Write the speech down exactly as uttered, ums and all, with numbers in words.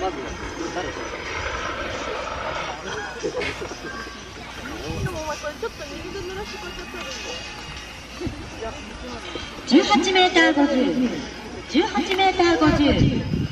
でもお前これちょっと水で濡らしてこうやってやるんで。 じゅうはちメーターごじゅう、じゅうはちメーターごじゅう。